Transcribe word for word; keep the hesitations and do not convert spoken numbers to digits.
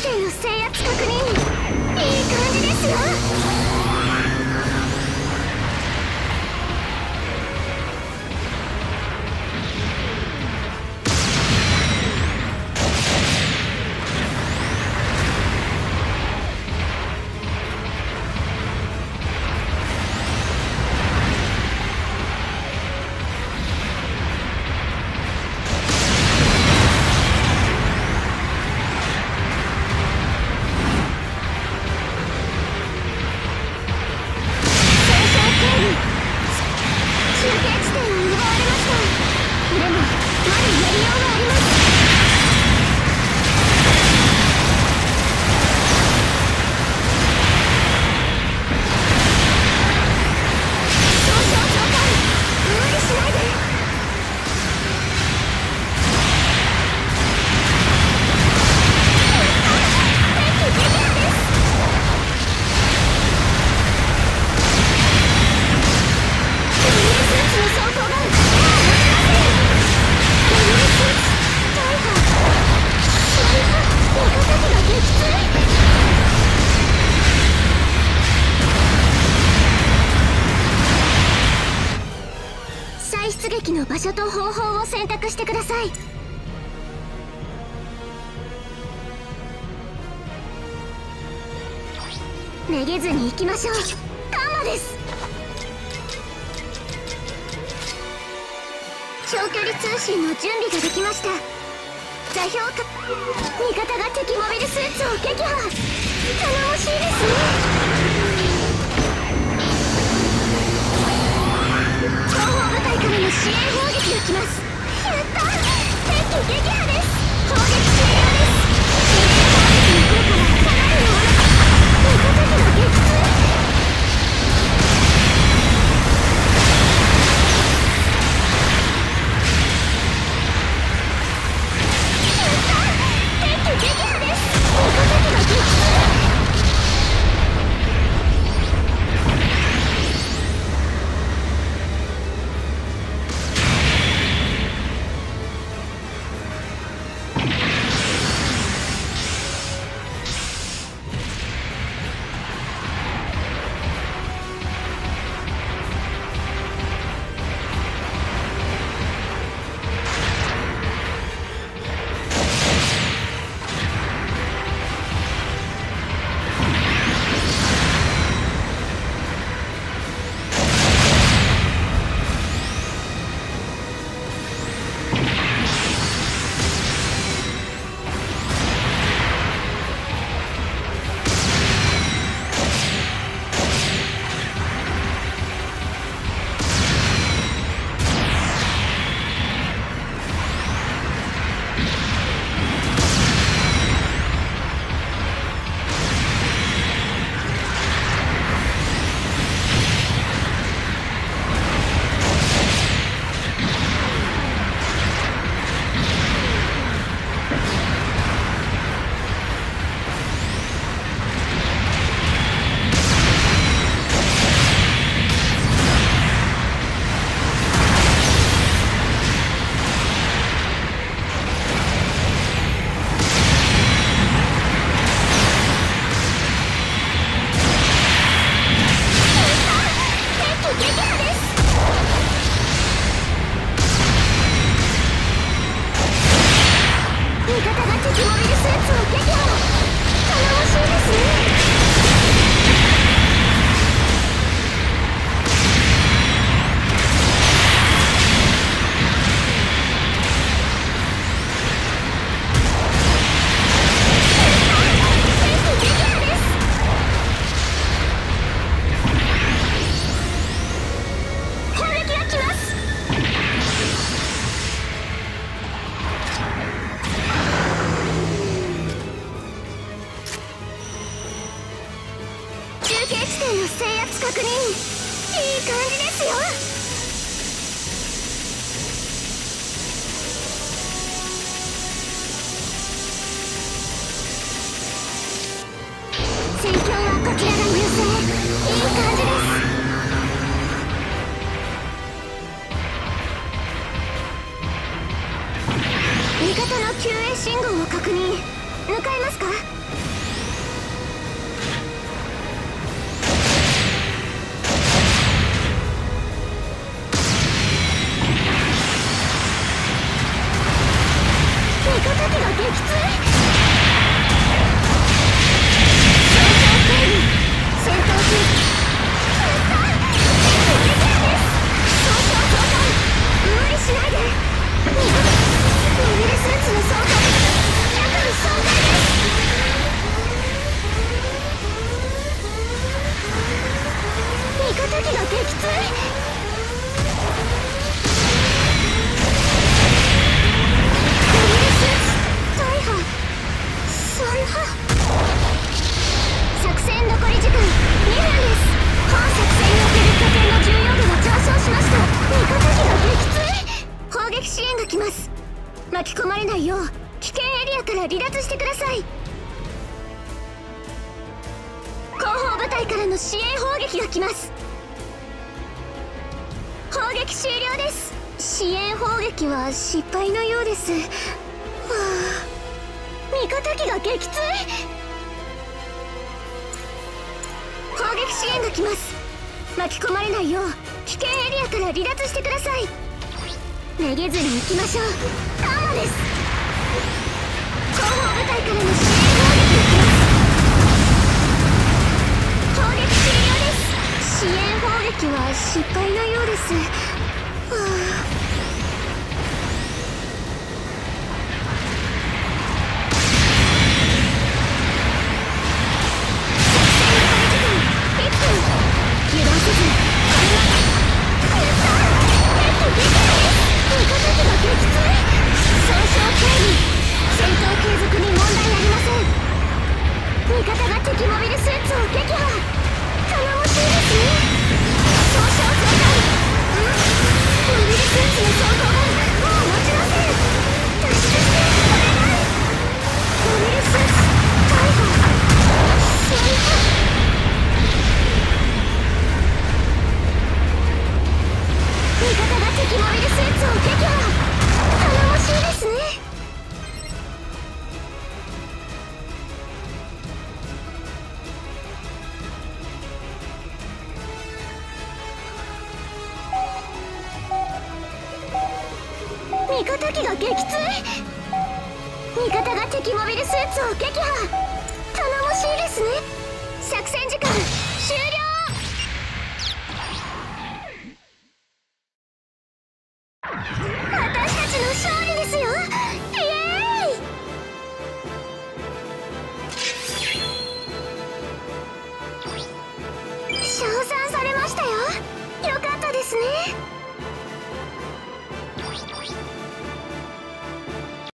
点の制圧確認。いい感じですよ。出撃の場所と方法を選択してください。めげずに行きましょう。タンマです。長距離通信の準備ができました。座標か味方が敵モビルスーツを撃破。頼もしいですね。後方部隊からの支援砲撃が来ます。やったー、敵撃破です。砲撃終了です。支援砲撃の効果はかなり弱い。味方機が撃墜。やったー、敵撃破です。味方機が撃墜。制圧確認。いい感じですよ。戦況はこちらが優勢。いい感じです。味方の救援信号を確認。 向かいますか？味方機が撃墜。戦闘中。やった。敵撃破です。総称総体。無理しないで。モビルスーツの総体。弱に損壊です。味方機が撃墜。作戦残り時間にふんです。本作戦における拠点の重要度が上昇しました。味方機が撃墜。砲撃支援が来ます。巻き込まれないよう危険エリアから離脱してください。後方部隊からの支援砲撃が来ます。砲撃終了です。支援砲撃は失敗のようです。はあ、味方機が撃墜。砲撃支援が来ます。巻き込まれないよう危険エリアから離脱してください。めげずに行きましょう。ターマです。後方部隊からの支援砲撃が来ます。砲撃終了です。支援砲撃は失敗のようです。はあ、味方が敵モビルスーツを撃破。頼もしいですね。総称総体。モビルスーツの走行がもう持ちません。脱出してお願い。モビルスーツ逮捕。戦破。味方が敵モビルスーツを撃破。頼もしいですね。味方機が撃墜。味方が敵モビルスーツを撃破。頼もしいですね。作戦時間終了。私たちの勝利ですよ。イエーイ。称賛されましたよ。よかったですね。